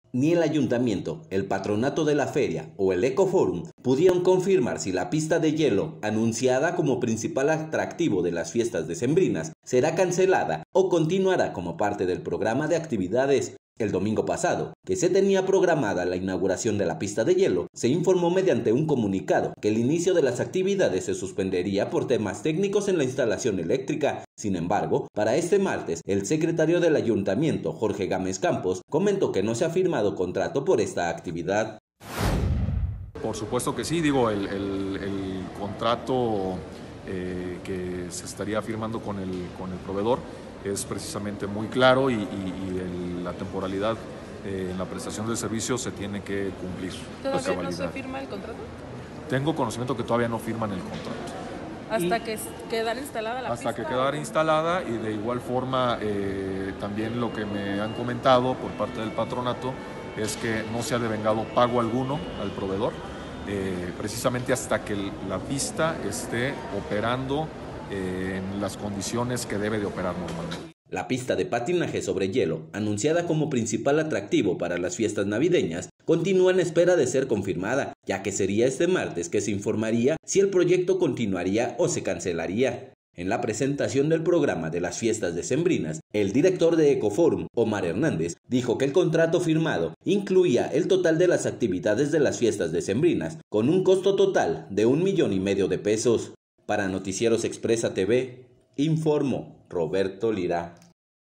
Ni el ayuntamiento, el patronato de la feria o el Ecoforum pudieron confirmar si la pista de hielo, anunciada como principal atractivo de las fiestas decembrinas, será cancelada o continuará como parte del programa de actividades. El domingo pasado, que se tenía programada la inauguración de la pista de hielo, se informó mediante un comunicado que el inicio de las actividades se suspendería por temas técnicos en la instalación eléctrica. Sin embargo, para este martes, el secretario del ayuntamiento, Jorge Gámez Campos, comentó que no se ha firmado contrato por esta actividad. Por supuesto que sí, el contrato que se estaría firmando con el proveedor es precisamente muy claro y la temporalidad en la prestación del servicio se tiene que cumplir. ¿Todavía no se firma el contrato? Tengo conocimiento que todavía no firman el contrato. Hasta que quedara instalada la pista. Hasta que quedara instalada, y de igual forma también lo que me han comentado por parte del patronato es que no se ha devengado pago alguno al proveedor, precisamente hasta que la pista esté operando en las condiciones que debe de operar normalmente. La pista de patinaje sobre hielo, anunciada como principal atractivo para las fiestas navideñas, continúa en espera de ser confirmada, ya que sería este martes que se informaría si el proyecto continuaría o se cancelaría. En la presentación del programa de las fiestas decembrinas, el director de Ecoforum, Omar Hernández, dijo que el contrato firmado incluía el total de las actividades de las fiestas decembrinas, con un costo total de 1,5 millones de pesos. Para Noticieros Expresa TV, informó Roberto Lira.